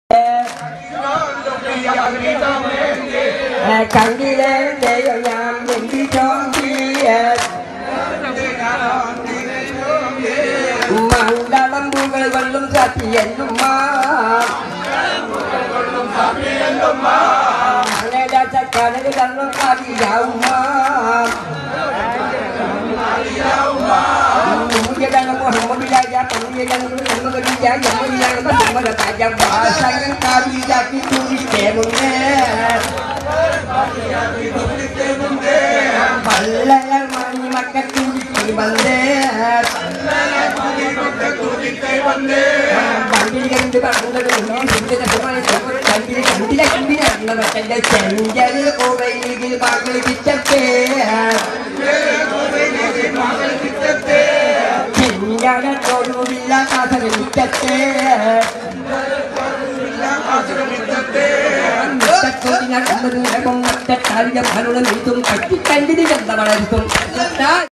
കണ്ടിലേയോ ഞാൻ എന്തി മംഗളമ്പുകൾ കൊള്ളും സത്യല്ലുമ്മ കടൽ കണ്ണും കാതിയാവുമ്മ മുഹമ്മദിലായ ഭാഷകൾ കാതിയാക്കി തുണിക്കേറുന്നേ പല്ലകൾ മണി മക്കത്തുടിക്കൈ വന്നേ വണ്ടി കണ്ട് പറഞ്ഞത് കണ്ടിലെ കണ്ടിലെ ചെഞ്ചൽ കോവയിൽ മകൾ കിട്ടത്തെ ചെഞ്ചലൊടുവില്ല കാസക കിട്ടത്തെ കൊന്നതിനെ കൊന്നത്തെ കാര്യം ഭരണം എഴുത്തും കട്ടിക്കണ്ടിന് എന്താ വളർത്തും